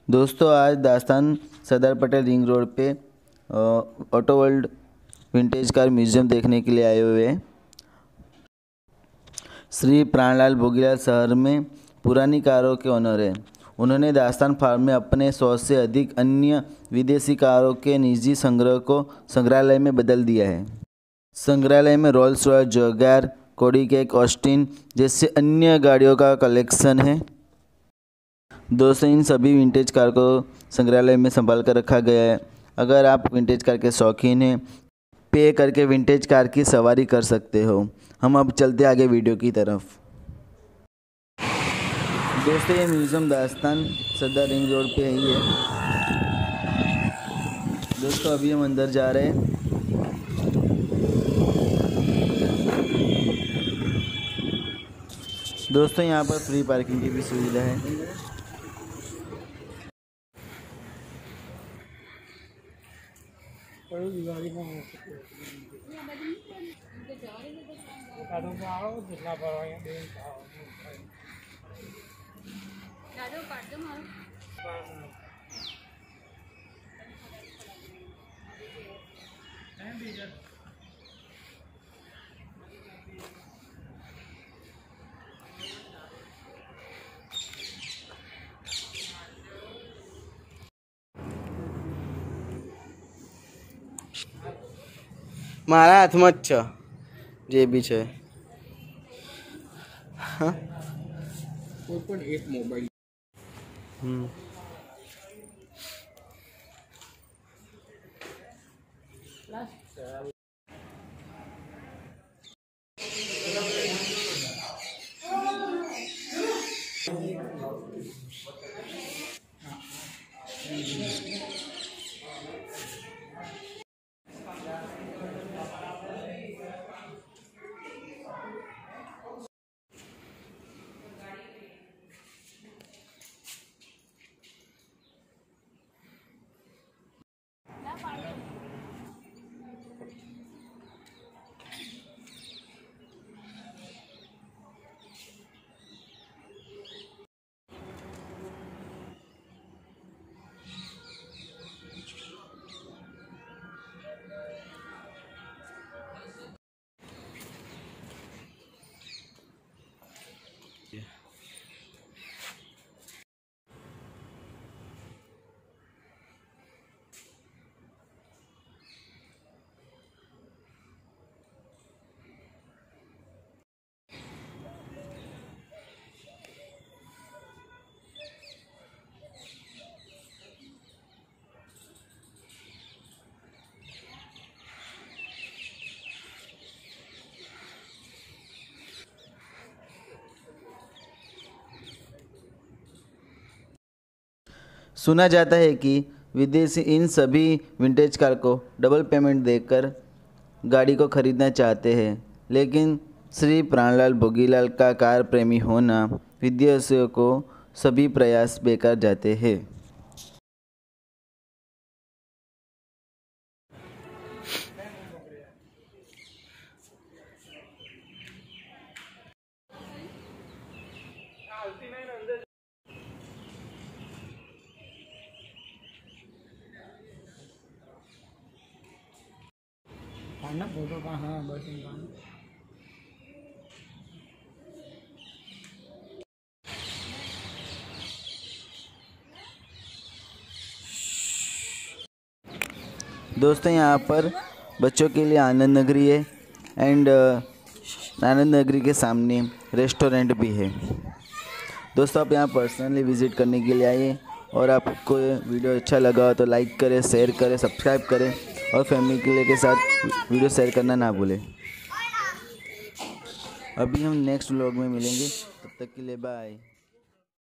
दोस्तों आज Dastan Sardar Patel ring road पे auto world vintage car museum देखने के लिए आए हुए हैं। श्री प्राणलाल भोगीलाल शहर में पुरानी कारों के ओनर हैं। उन्होंने दास्तान फार्म में अपने 100 से अधिक अन्य विदेशी कारों के निजी संग्रह को संग्रहालय में बदल दिया है। संग्रहालय में Rolls Royce, Jaguar, Cadillac, Austin जैसे अन्य गाड़ियों का कलेक्शन है। दोस्तों इन सभी विंटेज कार को संग्रहालय में संभाल कर रखा गया है। अगर आप विंटेज कार के शौकीन हैं, पे करके विंटेज कार की सवारी कर सकते हो। हम अब चलते आगे वीडियो की तरफ। दोस्तों ये म्यूज़ियम दास्तान सरदार रिंग रोड पे ही है। दोस्तों अभी हम अंदर जा रहे हैं। दोस्तों यहाँ पर फ्री पार्किंग की भी सुविधा है। મારા હાથમાં જ છે જે બી છે। કોઈ પણ એક મોબાઈલ सुना जाता है कि विदेशी इन सभी विंटेज कार को डबल पेमेंट देकर गाड़ी को खरीदना चाहते हैं, लेकिन श्री प्राणलाल भोगीलाल का कार प्रेमी होना विदेशियों को सभी प्रयास बेकार जाते हैं। फोटो का हाँ बस दोस्तों यहाँ पर बच्चों के लिए आनंद नगरी है एंड आनंद नगरी के सामने रेस्टोरेंट भी है। दोस्तों आप यहाँ पर्सनली विज़िट करने के लिए आइए और आपको वीडियो अच्छा लगा हो तो लाइक करें, शेयर करें, सब्सक्राइब करें और फैमिली के साथ वीडियो शेयर करना ना भूलें। अभी हम नेक्स्ट व्लॉग में मिलेंगे, तब तक के लिए बाय।